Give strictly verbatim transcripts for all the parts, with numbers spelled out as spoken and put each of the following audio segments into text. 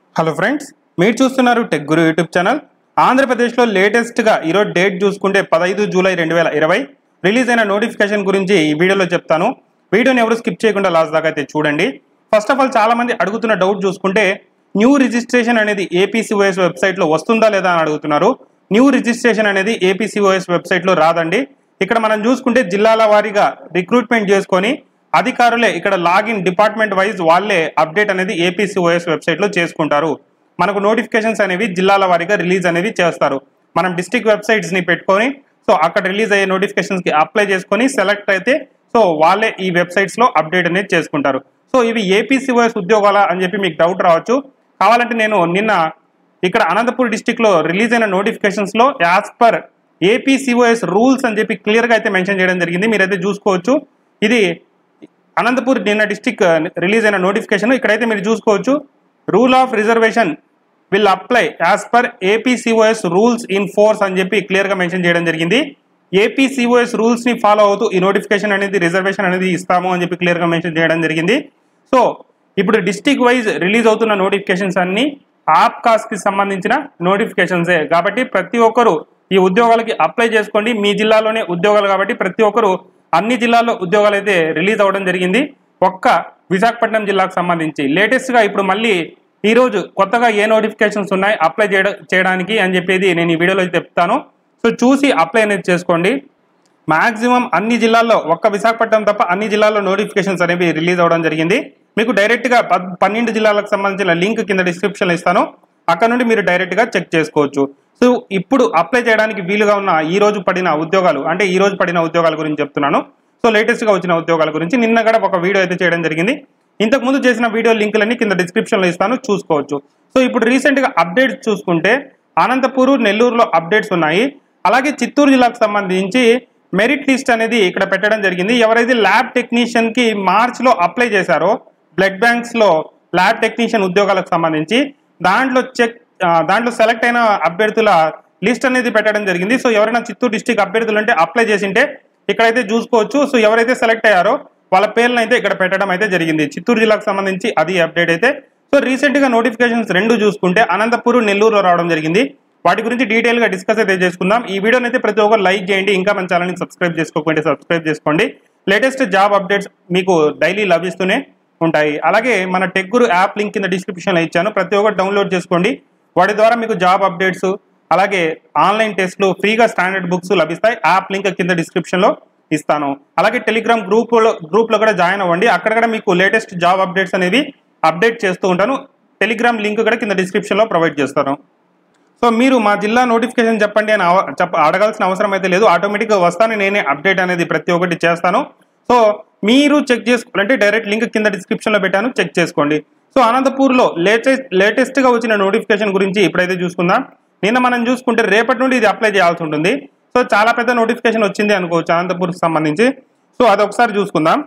Hello friends, మీరు చూస్తున్నారు tech గురు YouTube channel. ఆంధ్రప్రదేశ్లో లేటెస్ట్గా ఈరోజు డేట్ చూసుకుంటే పదహైదు జూలై రెండు వేల ఇరవై రిలీజ్ అయిన నోటిఫికేషన్ గురించి ఈ వీడియోలో చెప్తాను. వీడియోని ఎవరు స్కిప్ చేయకుండా లాస్ట్ దాకా అయితే చూడండి. ఫస్ట్ ఆఫ్ ఆల్ చాలా మంది అడుగుతున్న డౌట్ చూసుకుంటే న్యూ రిజిస్ట్రేషన్ అనేది ఏపీసీఓఎస్ వెబ్సైట్లో వస్తుందా లేదా అని అడుగుతున్నారు. న్యూ రిజిస్ట్రేషన్ అనేది ఏపీసీఓఎస్ వెబ్సైట్లో రాదండి. ఇక్కడ మనం చూసుకుంటే జిల్లాల వారీగా రిక్రూట్మెంట్ చేసుకొని అధికారులే ఇక్కడ లాగిన్ డిపార్ట్మెంట్ వైజ్ వాళ్ళే అప్డేట్ అనేది ఏపీసీఓఎస్ వెబ్సైట్లో చేసుకుంటారు. మనకు నోటిఫికేషన్స్ అనేవి జిల్లాల వారీగా రిలీజ్ అనేవి చేస్తారు. మనం డిస్ట్రిక్ట్ వెబ్సైట్స్ని పెట్టుకొని సో అక్కడ రిలీజ్ అయ్యే నోటిఫికేషన్స్కి అప్లై చేసుకొని సెలెక్ట్ అయితే సో వాళ్ళే ఈ వెబ్సైట్స్లో అప్డేట్ అనేది చేసుకుంటారు. సో ఇవి ఏపీసీఓఎస్ ఉద్యోగాల అని చెప్పి మీకు డౌట్ రావచ్చు. కావాలంటే నేను నిన్న ఇక్కడ అనంతపూర్ డిస్టిక్లో రిలీజ్ అయిన నోటిఫికేషన్స్లో యాజ్ పర్ ఏపీసీఓఎస్ రూల్స్ అని చెప్పి క్లియర్గా అయితే మెన్షన్ చేయడం జరిగింది. మీరైతే చూసుకోవచ్చు. ఇది అనంతపూర్ నిన్న డిస్టిక్ రిలీజ్ అయిన నోటిఫికేషన్. ఇక్కడైతే మీరు చూసుకోవచ్చు, rule of reservation will apply as per APCOS rules in force అని చెప్పి క్లియర్గా మెన్షన్ చేయడం జరిగింది. ఏపీసీఓఎస్ రూల్స్ని ఫాలో అవుతూ ఈ నోటిఫికేషన్ అనేది రిజర్వేషన్ అనేది ఇస్తాము అని చెప్పి క్లియర్గా మెన్షన్ చేయడం జరిగింది. సో ఇప్పుడు డిస్టిక్ వైజ్ రిలీజ్ అవుతున్న నోటిఫికేషన్స్ అన్ని ఆప్కాస్కి సంబంధించిన నోటిఫికేషన్సే కాబట్టి ప్రతి ఒక్కరు ఈ ఉద్యోగాలకి అప్లై చేసుకోండి. మీ జిల్లాలోనే ఉద్యోగాలు కాబట్టి ప్రతి ఒక్కరు అన్ని జిల్లాల్లో ఉద్యోగాలు అయితే రిలీజ్ అవ్వడం జరిగింది. ఒక్క విశాఖపట్నం జిల్లాకు సంబంధించి లేటెస్ట్గా ఇప్పుడు మళ్ళీ ఈరోజు కొత్తగా ఏ నోటిఫికేషన్స్ ఉన్నాయి అప్లై చేయడానికి అని చెప్పేది నేను ఈ వీడియోలో చెప్తాను. సో చూసి అప్లై అనేది చేసుకోండి. మాక్సిమం అన్ని జిల్లాల్లో ఒక్క విశాఖపట్నం తప్ప అన్ని జిల్లాల్లో నోటిఫికేషన్స్ అనేవి రిలీజ్ అవ్వడం జరిగింది. మీకు డైరెక్ట్గా పన్నెండు జిల్లాలకు సంబంధించిన లింక్ కింద డిస్క్రిప్షన్లో ఇస్తాను. అక్కడ నుండి మీరు డైరెక్ట్గా చెక్ చేసుకోవచ్చు. సో ఇప్పుడు అప్లై చేయడానికి వీలుగా ఉన్న ఈ రోజు పడిన ఉద్యోగాలు అంటే ఈ రోజు పడిన ఉద్యోగాల గురించి చెప్తున్నాను. సో లేటెస్ట్గా వచ్చిన ఉద్యోగాల గురించి నిన్న కూడా ఒక వీడియో అయితే చేయడం జరిగింది. ఇంతకుముందు చేసిన వీడియో లింకులన్నీ కింద డిస్క్రిప్షన్లో ఇస్తాను, చూసుకోవచ్చు. సో ఇప్పుడు రీసెంట్గా అప్డేట్స్ చూసుకుంటే అనంతపూర్, నెల్లూరులో అప్డేట్స్ ఉన్నాయి. అలాగే చిత్తూరు జిల్లాకు సంబంధించి మెరిట్ లిస్ట్ అనేది ఇక్కడ పెట్టడం జరిగింది. ఎవరైతే ల్యాబ్ టెక్నీషియన్కి మార్చ్లో అప్లై చేశారో బ్లడ్ బ్యాంక్స్లో ల్యాబ్ టెక్నీషియన్ ఉద్యోగాలకు సంబంధించి దాంట్లో చెక్ దాంట్లో సెలెక్ట్ అయిన అభ్యర్థుల లిస్ట్ అనేది పెట్టడం జరిగింది. సో ఎవరైనా చిత్తూరు డిస్టిక్ అభ్యర్థులు అంటే అప్లై చేసింటే ఇక్కడైతే చూసుకోవచ్చు. సో ఎవరైతే సెలెక్ట్ అయ్యారో వాళ్ళ పేర్లను అయితే ఇక్కడ పెట్టడం అయితే జరిగింది. చిత్తూరు జిల్లాకు సంబంధించి అది అప్డేట్ అయితే. సో రీసెంట్గా నోటిఫికేషన్స్ రెండు చూసుకుంటే అనంతపూర్, నెల్లూరులో రావడం జరిగింది. వాటి గురించి డీటెయిల్గా డిస్కస్ అయితే చేసుకుందాం. ఈ వీడియోని అయితే ప్రతి ఒక్కరు లైక్ చేయండి. ఇంకా మన ఛానల్ని సబ్స్క్రైబ్ చేసుకోకపోతే సబ్స్క్రైబ్ చేసుకోండి. లేటెస్ట్ జాబ్ అప్డేట్స్ మీకు డైలీ లభిస్తూనే ఉంటాయి. అలాగే మన టెక్ గురు యాప్ లింక్ కింద డిస్క్రిప్షన్లో ఇచ్చాను, ప్రతి ఒక్కరు డౌన్లోడ్ చేసుకోండి. వాటి ద్వారా మీకు జాబ్ అప్డేట్స్ అలాగే ఆన్లైన్ టెస్ట్లు ఫ్రీగా స్టాండర్డ్ బుక్స్ లభిస్తాయి. యాప్ లింక్ కింద డిస్క్రిప్షన్లో ఇస్తాను. అలాగే టెలిగ్రామ్ గ్రూప్లో గ్రూప్లో కూడా జాయిన్ అవ్వండి. అక్కడ కూడా మీకు లేటెస్ట్ జాబ్ అప్డేట్స్ అనేవి అప్డేట్ చేస్తూ ఉంటాను. టెలిగ్రామ్ లింక్ కూడా కింద డిస్క్రిప్షన్లో ప్రొవైడ్ చేస్తాను. సో మీరు మా జిల్లా నోటిఫికేషన్ చెప్పండి అని చెప్ప అడగాల్సిన అవసరం అయితే లేదు. ఆటోమేటిక్గా వస్తాను, నేనే అప్డేట్ అనేది ప్రతి ఒక్కటి చేస్తాను. సో మీరు చెక్ చేసుకోవాలంటే డైరెక్ట్ లింక్ కింద డిస్క్రిప్షన్లో పెట్టాను, చెక్ చేసుకోండి. సో అనంతపూర్లో లేటెస్ట్ లేటెస్ట్గా వచ్చిన నోటిఫికేషన్ గురించి ఇప్పుడైతే చూసుకుందాం. నిన్న మనం చూసుకుంటే రేపటి నుండి ఇది అప్లై చేయాల్సి ఉంటుంది. సో చాలా పెద్ద నోటిఫికేషన్ వచ్చింది అనుకోవచ్చు అనంతపూర్కి సంబంధించి. సో అదొకసారి చూసుకుందాం.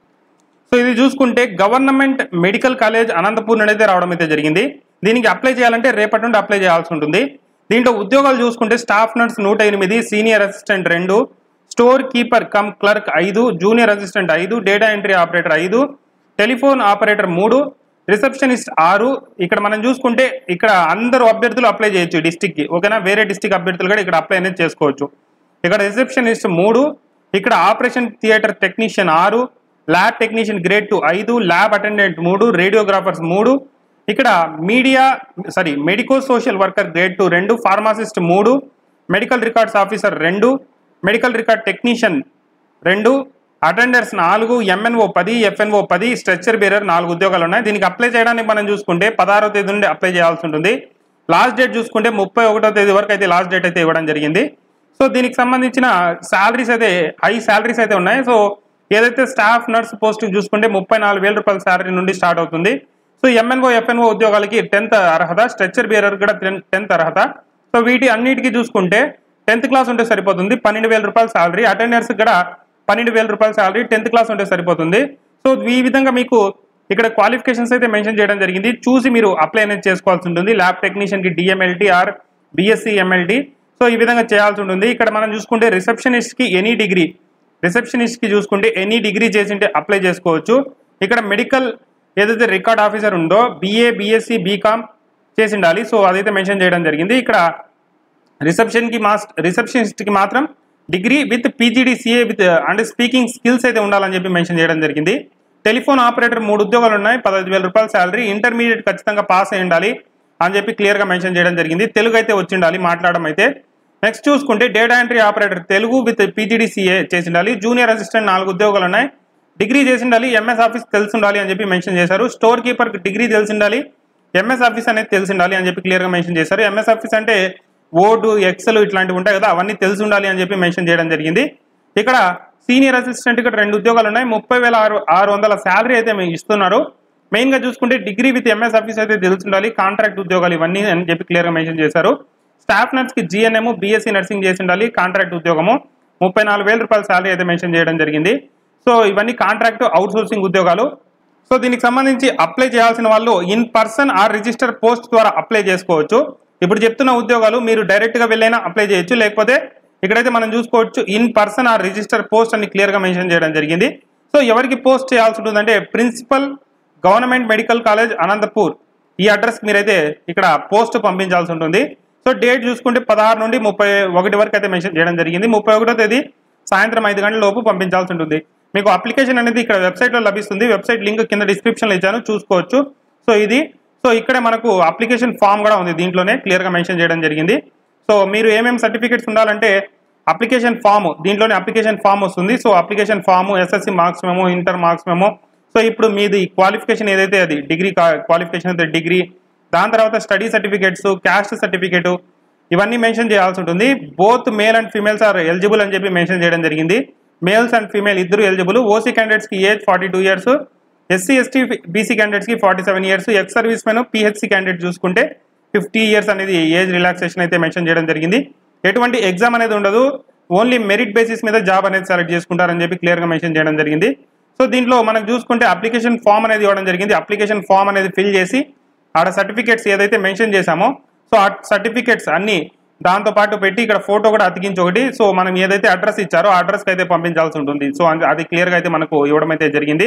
సో ఇది చూసుకుంటే గవర్నమెంట్ మెడికల్ కాలేజ్ అనంతపూర్ నుండి అయితే రావడం అయితే జరిగింది. దీనికి అప్లై చేయాలంటే రేపటి నుండి అప్లై చేయాల్సి ఉంటుంది. దీంట్లో ఉద్యోగాలు చూసుకుంటే స్టాఫ్ నర్స్ నూట ఎనిమిది, సీనియర్ అసిస్టెంట్ రెండు, స్టోర్ కీపర్ కమ్ క్లర్క్ ఐదు, జూనియర్ అసిస్టెంట్ ఐదు, డేటా ఎంట్రీ ఆపరేటర్ ఐదు, టెలిఫోన్ ఆపరేటర్ మూడు, రిసెప్షనిస్ట్ ఆరు. ఇక్కడ మనం చూసుకుంటే ఇక్కడ అందరూ అభ్యర్థులు అప్లై చేయొచ్చు డిస్టిక్కి, ఓకేనా. వేరే డిస్టిక్ అభ్యర్థులు కూడా ఇక్కడ అప్లై అనేది చేసుకోవచ్చు. ఇక్కడ రిసెప్షనిస్ట్ మూడు, ఇక్కడ ఆపరేషన్ థియేటర్ టెక్నీషియన్ ఆరు, ల్యాబ్ టెక్నీషియన్ గ్రేడ్ టూ ఐదు, ల్యాబ్ అటెండెంట్ మూడు, రేడియోగ్రాఫర్స్ మూడు, ఇక్కడ media sorry medico social worker grade two రెండు, ఫార్మాసిస్ట్ మూడు, మెడికల్ రికార్డ్స్ ఆఫీసర్ రెండు, మెడికల్ రికార్డ్ టెక్నీషియన్ రెండు, అటెండర్స్ నాలుగు, ఎంఎన్ఓ పది, ఎఫ్ఎన్ఓ పది, స్ట్రెచ్చర్ బేరర్ నాలుగు ఉద్యోగాలు ఉన్నాయి. దీనికి అప్లై చేయడానికి మనం చూసుకుంటే పదహారో తేదీ నుండి అప్లై చేయాల్సి ఉంటుంది. లాస్ట్ డేట్ చూసుకుంటే ముప్పై ఒకటో తేదీ వరకు అయితే లాస్ట్ డేట్ అయితే ఇవ్వడం జరిగింది. సో దీనికి సంబంధించిన శాలరీస్ అయితే హై శాలరీస్ అయితే ఉన్నాయి. సో ఏదైతే స్టాఫ్ నర్స్ పోస్ట్ చూసుకుంటే ముప్పై నాలుగు వేల రూపాయల శాలరీ నుండి స్టార్ట్ అవుతుంది. సో ఎంఎన్ఓ, ఎఫ్ఎన్ఓ ఉద్యోగాలకి టెన్త్ అర్హత, స్ట్రెచ్చర్ బేరర్ కూడా టెన్త్ అర్హత. సో వీటి అన్నిటికీ చూసుకుంటే టెన్త్ క్లాస్ ఉంటే సరిపోతుంది, పన్నెండు వేల రూపాయల శాలరీ. అటెండర్స్ కూడా పన్నెండు వేల రూపాయల శాలరీ, టెన్త్ క్లాస్ ఉంటే సరిపోతుంది. సో ఈ విధంగా మీకు ఇక్కడ క్వాలిఫికేషన్స్ అయితే మెన్షన్ చేయడం జరిగింది. చూసి మీరు అప్లై అనేది చేసుకోవాల్సి ఉంటుంది. ల్యాబ్ టెక్నీషియన్కి DMLT or BSc MLT. So ఈ విధంగా చేయాల్సి ఉంటుంది. ఇక్కడ మనం చూసుకుంటే రిసెప్షనిస్ట్కి ఎనీ డిగ్రీ రిసెప్షనిస్ట్కి చూసుకుంటే ఎనీ డిగ్రీ చేసింటే అప్లై చేసుకోవచ్చు. ఇక్కడ మెడికల్ ఏదైతే రికార్డ్ ఆఫీసర్ ఉందో బిఏ, బిఎస్సి, బీకామ్ చేసి ఉండాలి. సో అదైతే మెన్షన్ చేయడం జరిగింది. ఇక్కడ రిసెప్షన్కి మాస్ రిసెప్షనిస్ట్కి మాత్రం degree with PGDCA with and speaking skills అయితే ఉండాలని చెప్పి మెన్షన్ చేయడం జరిగింది. టెలిఫోన్ ఆపరేటర్ మూడు ఉద్యోగాలు ఉన్నాయి, పదహైదు వేల రూపాయల శాలరీ, ఇంటర్మీడియట్ ఖచ్చితంగా పాస్ అయి ఉండాలి అని చెప్పి క్లియర్గా మెన్షన్ చేయడం జరిగింది. తెలుగు అయితే వచ్చి ఉండాలి మాట్లాడడం అయితే. నెక్స్ట్ చూసుకుంటే data entry operator Telugu with PGDCA చేసి ఉండాలి. జూనియర్ అసిస్టెంట్ నాలుగు ఉద్యోగాలు ఉన్నాయి, డిగ్రీ చేసి ఉండాలి, ఎంఎస్ ఆఫీస్ తెలిసి ఉండాలి అని చెప్పి మెన్షన్ చేశారు. స్టోర్ కీపర్ డిగ్రీ తెలిసి ఉండాలి, ఎంఎస్ ఆఫీస్ అనేది తెలిసి ఉండాలి అని చెప్పి క్లియర్గా మెన్షన్ చేశారు. ఎంఎస్ ఆఫీస్ అంటే వర్డ్, ఎక్సెల్ ఇట్లాంటివి ఉంటాయి కదా, అవన్నీ తెలిసి ఉండాలి అని చెప్పి మెన్షన్ చేయడం జరిగింది. ఇక్కడ సీనియర్ అసిస్టెంట్ ఇక్కడ రెండు ఉద్యోగాలు ఉన్నాయి, ముప్పై వేల ఆరు ఆరు వందల శాలరీ అయితే ఇస్తున్నారు. మెయిన్గా చూసుకుంటే డిగ్రీ విత్ ఎంఎస్ ఆఫీస్ అయితే తెలిసి ఉండాలి, కాంట్రాక్ట్ ఉద్యోగాలు ఇవన్నీ అని చెప్పి క్లియర్గా మెన్షన్ చేశారు. స్టాఫ్ నర్స్కి జిఎన్ఎం బీఎస్సీ నర్సింగ్ చేసి ఉండాలి, కాంట్రాక్ట్ ఉద్యోగము, ముప్పై నాలుగు వేల రూపాయల శాలరీ అయితే మెన్షన్ చేయడం జరిగింది. సో ఇవన్నీ కాంట్రాక్ట్ అవుట్ సోర్సింగ్ ఉద్యోగాలు. సో దీనికి సంబంధించి అప్లై చేయాల్సిన వాళ్ళు in person or register post ద్వారా అప్లై చేసుకోవచ్చు. ఇప్పుడు చెప్తున్న ఉద్యోగాలు మీరు డైరెక్ట్గా వెళ్ళైనా అప్లై చేయొచ్చు, లేకపోతే ఇక్కడైతే మనం చూసుకోవచ్చు in person or register post అని క్లియర్గా మెన్షన్ చేయడం జరిగింది. సో ఎవరికి పోస్ట్ చేయాల్సి ఉంటుందంటే principal government medical college Anantapur ఈ అడ్రస్కి మీరైతే ఇక్కడ పోస్ట్ పంపించాల్సి ఉంటుంది. సో డేట్ చూసుకుంటే పదహారు నుండి ముప్పై ఒకటి వరకు అయితే మెన్షన్ చేయడం జరిగింది. ముప్పై ఒకటో తేదీ సాయంత్రం ఐదు గంటల లోపు పంపించాల్సి ఉంటుంది. మీకు అప్లికేషన్ అనేది ఇక్కడ వెబ్సైట్లో లభిస్తుంది. వెబ్సైట్ లింక్ కింద డిస్క్రిప్షన్లో ఇచ్చాను, చూసుకోవచ్చు. సో ఇది సో ఇక్కడే మనకు అప్లికేషన్ ఫామ్ కూడా ఉంది, దీంట్లోనే క్లియర్గా మెన్షన్ చేయడం జరిగింది. సో మీరు ఏమేమి సర్టిఫికేట్స్ ఉండాలంటే అప్లికేషన్ ఫామ్, దీంట్లోనే అప్లికేషన్ ఫామ్ వస్తుంది. So application form, SSC marks memo, inter marks memo, so ఇప్పుడు మీది క్వాలిఫికేషన్ ఏదైతే అది డిగ్రీ క్వాలిఫికేషన్ అయితే డిగ్రీ, దాని తర్వాత స్టడీ సర్టిఫికేట్స్, క్యాస్ట్ సర్టిఫికేటు ఇవన్నీ మెన్షన్ చేయాల్సి ఉంటుంది. Both male and females are eligible అని చెప్పి మెన్షన్ చేయడం జరిగింది. మేల్స్ అండ్ ఫీమేల్ ఇద్దరు ఎలిజిబుల్. ఓసీ క్యాండిడేట్స్కి age forty two years, SC ST BC క్యాండిడేట్స్కి forty seven years, ex servicemen PHC candidate చూసుకుంటే ఫిఫ్టీ ఇయర్స్ అనేది ఏజ్ రిలాక్సేషన్ అయితే మెన్షన్ చేయడం జరిగింది. ఎటువంటి ఎగ్జామ్ అనేది ఉండదు, ఓన్లీ మెరిట్ బేసిస్ మీద జాబ్ అనేది సెలెక్ట్ చేసుకుంటారని చెప్పి క్లియర్గా మెన్షన్ చేయడం జరిగింది. సో దీంట్లో మనం చూసుకుంటే అప్లికేషన్ ఫామ్ అనేది ఇవ్వడం జరిగింది. అప్లికేషన్ ఫామ్ అనేది ఫిల్ చేసి ఆడ సర్టిఫికేట్స్ ఏదైతే మెన్షన్ చేశామో సో ఆ సర్టిఫికేట్స్ అన్ని దాంతో పాటు పెట్టి ఇక్కడ ఫోటో కూడా అతికించి ఒకటి, సో మనం ఏదైతే అడ్రస్ ఇచ్చారో ఆ అడ్రస్కి అయితే పంపించాల్సి ఉంటుంది. సో అది క్లియర్గా అయితే మనకు ఇవ్వడం అయితే జరిగింది.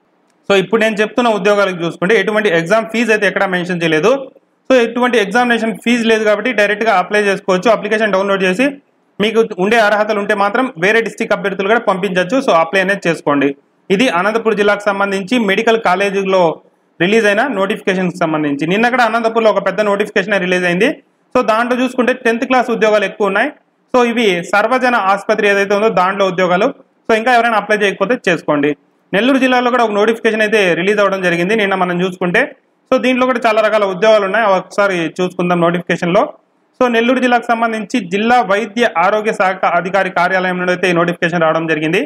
సో ఇప్పుడు నేను చెప్తున్న ఉద్యోగాలకు చూసుకుంటే ఎటువంటి ఎగ్జామ్ ఫీజు అయితే ఎక్కడ మెన్షన్ చేయలేదు. సో ఎటువంటి ఎగ్జామినేషన్ ఫీజు లేదు కాబట్టి డైరెక్ట్గా అప్లై చేసుకోవచ్చు. అప్లికేషన్ డౌన్లోడ్ చేసి మీకు ఉండే అర్హతలు ఉంటే మాత్రం వేరే డిస్టిక్ అభ్యర్థులు కూడా పంపించవచ్చు. సో అప్లై అనేది చేసుకోండి. ఇది అనంతపురం జిల్లాకు సంబంధించి మెడికల్ కాలేజీలో రిలీజ్ అయిన నోటిఫికేషన్కి సంబంధించి. నిన్న కూడా అనంతపూర్లో ఒక పెద్ద నోటిఫికేషన్ రిలీజ్ అయింది. సో దాంట్లో చూసుకుంటే టెన్త్ క్లాస్ ఉద్యోగాలు ఎక్కువ ఉన్నాయి. సో ఇవి సర్వజన ఆసుపత్రి ఏదైతే ఉందో దాంట్లో ఉద్యోగాలు. సో ఇంకా ఎవరైనా అప్లై చేయకపోతే చేసుకోండి. నెల్లూరు జిల్లాలో కూడా ఒక నోటిఫికేషన్ అయితే రిలీజ్ అవ్వడం జరిగింది నిన్న మనం చూసుకుంటే. సో దీంట్లో కూడా చాలా రకాల ఉద్యోగాలు ఉన్నాయి, ఒకసారి చూసుకుందాం నోటిఫికేషన్లో. సో నెల్లూరు జిల్లాకు సంబంధించి జిల్లా వైద్య ఆరోగ్య శాఖ అధికారి కార్యాలయం నుండి అయితే ఈ నోటిఫికేషన్ రావడం జరిగింది.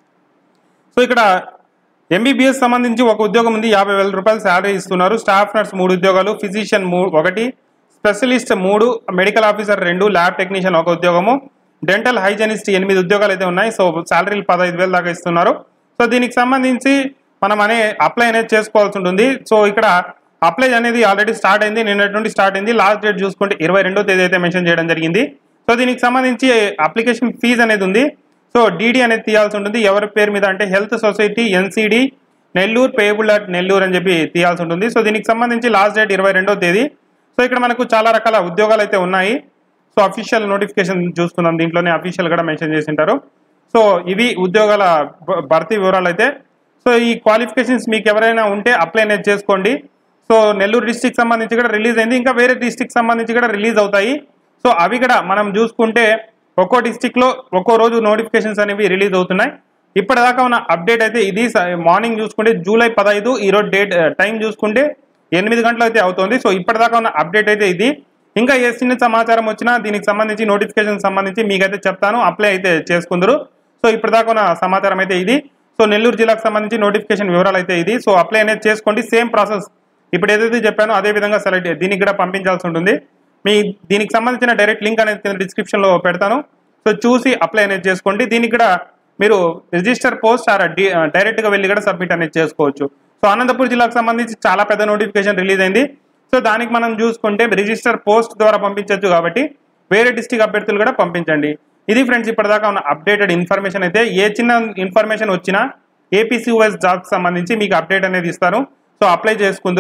సో ఇక్కడ ఎంబీబీఎస్ సంబంధించి ఒక ఉద్యోగం ఉంది, యాభై వేల రూపాయలు శాలరీ ఇస్తున్నారు. స్టాఫ్ నర్స్ మూడు ఉద్యోగాలు, ఫిజిషియన్ మూ ఒకటి, స్పెషలిస్ట్ మూడు, మెడికల్ ఆఫీసర్ రెండు, ల్యాబ్ టెక్నీషియన్ ఒక ఉద్యోగము, డెంటల్ హైజెనిస్ట్ ఎనిమిది ఉద్యోగాలు అయితే ఉన్నాయి. సో శాలరీలు పదహైదు వేలు దాకా ఇస్తున్నారు. సో దీనికి సంబంధించి మనం అనే అప్లై అనేది చేసుకోవాల్సి ఉంటుంది. సో ఇక్కడ అప్లై అనేది ఆల్రెడీ స్టార్ట్ అయింది, నిన్నటి నుండి స్టార్ట్ అయింది. లాస్ట్ డేట్ చూసుకుంటే ఇరవై రెండో తేదీ అయితే మెన్షన్ చేయడం జరిగింది. సో దీనికి సంబంధించి అప్లికేషన్ ఫీజు అనేది ఉంది. సో డీడీ అనేది తీయాల్సి ఉంటుంది. ఎవరి పేరు మీద అంటే health society NCD Nellore payable at Nellore అని చెప్పి తీయాల్సి ఉంటుంది. సో దీనికి సంబంధించి లాస్ట్ డేట్ ఇరవై రెండో తేదీ. సో ఇక్కడ మనకు చాలా రకాల ఉద్యోగాలు అయితే ఉన్నాయి. సో అఫీషియల్ నోటిఫికేషన్ చూసుకుందాం, దీంట్లోనే అఫీషియల్ కూడా మెన్షన్ చేసి ఉంటారు. సో ఇవి ఉద్యోగాల భర్తీ వివరాలు అయితే. సో ఈ క్వాలిఫికేషన్స్ మీకు ఎవరైనా ఉంటే అప్లై అనేది చేసుకోండి. సో నెల్లూరు డిస్టిక్ సంబంధించి కూడా రిలీజ్ అయింది, ఇంకా వేరే డిస్టిక్ సంబంధించి కూడా రిలీజ్ అవుతాయి. సో అవి కూడా మనం చూసుకుంటే ఒక్కో డిస్టిక్లో ఒక్కో రోజు నోటిఫికేషన్స్ అనేవి రిలీజ్ అవుతున్నాయి. ఇప్పటిదాకా ఉన్న అప్డేట్ అయితే ఇది. మార్నింగ్ చూసుకుంటే జూలై పదహైదు, ఈరోజు డేట్ టైం చూసుకుంటే ఎనిమిది గంటలు అయితే అవుతుంది. సో ఇప్పటిదాకా ఉన్న అప్డేట్ అయితే ఇది. ఇంకా ఏ చిన్న సమాచారం వచ్చినా దీనికి సంబంధించి నోటిఫికేషన్ సంబంధించి మీకైతే చెప్తాను, అప్లై అయితే చేసుకుందరు. సో ఇప్పటిదాకా ఉన్న సమాచారం అయితే ఇది. సో నెల్లూరు జిల్లాకు సంబంధించి నోటిఫికేషన్ వివరాలు అయితే ఇది. సో అప్లై అనేది చేసుకోండి. సేమ్ ప్రాసెస్ ఇప్పుడు ఏదైతే చెప్పానో అదే విధంగా సెలెక్ట్ దీనికి కూడా పంపించాల్సి ఉంటుంది. మీ దీనికి సంబంధించిన డైరెక్ట్ లింక్ అనేది కింద డిస్క్రిప్షన్లో పెడతాను. సో చూసి అప్లై అనేది చేసుకోండి. దీనికి కూడా మీరు రిజిస్టర్ పోస్ట్ ఆర్ డైరెక్ట్గా వెళ్ళి కూడా సబ్మిట్ అనేది చేసుకోవచ్చు. సో అనంతపురం జిల్లాకు సంబంధించి చాలా పెద్ద నోటిఫికేషన్ రిలీజ్ అయింది. సో దానికి మనం చూసుకుంటే రిజిస్టర్ పోస్ట్ ద్వారా పంపించవచ్చు కాబట్టి వేరే డిస్టిక్ అభ్యర్థులు కూడా పంపించండి. ఇది ఫ్రెండ్స్ ఇప్పటిదాకా ఉన్న అప్డేటెడ్ ఇన్ఫర్మేషన్ అయితే. ఏ చిన్న ఇన్ఫర్మేషన్ వచ్చినా ఏపీసీఓఎస్ జాబ్కి సంబంధించి మీకు అప్డేట్ అనేది ఇస్తారు. సో అప్లై చేసుకుందరు.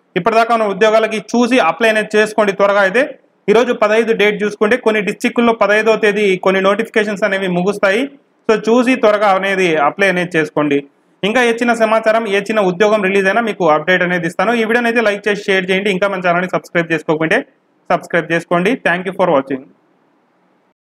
ఇప్పటిదాకా ఉన్న ఉద్యోగాలకి చూసి అప్లై అనేది చేసుకోండి త్వరగా. అయితే ఈరోజు పదహైదు డేట్ చూసుకుంటే కొన్ని డిస్టిక్ల్లో పదహైదో తేదీ కొన్ని నోటిఫికేషన్స్ అనేవి ముగుస్తాయి. సో చూసి త్వరగా అనేది అప్లై అనేది చేసుకోండి. ఇంకా ఏ చిన్న సమాచారం ఏ చిన్న ఉద్యోగం రిలీజ్ అయినా మీకు అప్డేట్ అనేది ఇస్తాను. ఈ వీడియోని అయితే లైక్ చేసి షేర్ చేయండి. ఇంకా మన ఛానల్ని సబ్స్క్రైబ్ చేసుకోకపోతే సబ్స్క్రైబ్ చేసుకోండి. Thank you for watching.